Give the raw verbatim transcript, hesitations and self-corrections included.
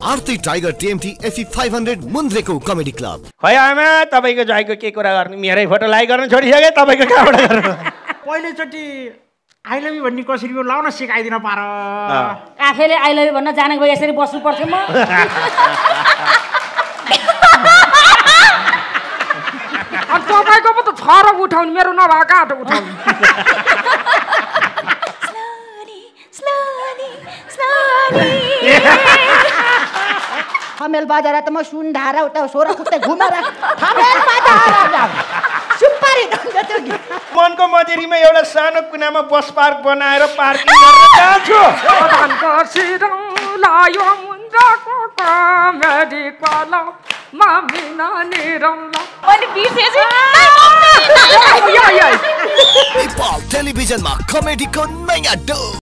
आरती tiger TMT FE five hundred मुन्द्रेको comedy club. खै आमा तपाईको जयको के कुरा गर्नु, मेरै फोटो लाइक गर्न छोडिसके, तपाईको कहाँबाट गर्नु? पहिलोचोटि आई लभ यु भन्ने कसरी हो लाउन सिकाइदिन पार। आफैले आई लभ यु भन्न जानेको भए यसरी बस्नु पर्थ्यो म। तपाईँको पो त छ र उठाउनु, मेरो नभएको आटो उठाउनु। थमेल बजाएर त म सुन ढारा उता सोरा खुट्टे घुमेर थमेल बजाएर सुपारी दन्छ त्यो गीत। मनको मजेरीमा एउटा सानो कुनामा बस पार्क बनाएर पार्किङ गर्न चाहन्छु। प्रधानको सिरम लायो मुन्द्राको कमेडी क्लब मामिना निरमला। मैले बिर्सेछु। नेपाल टेलिभिजनमा कमेडीको नयाँ डो।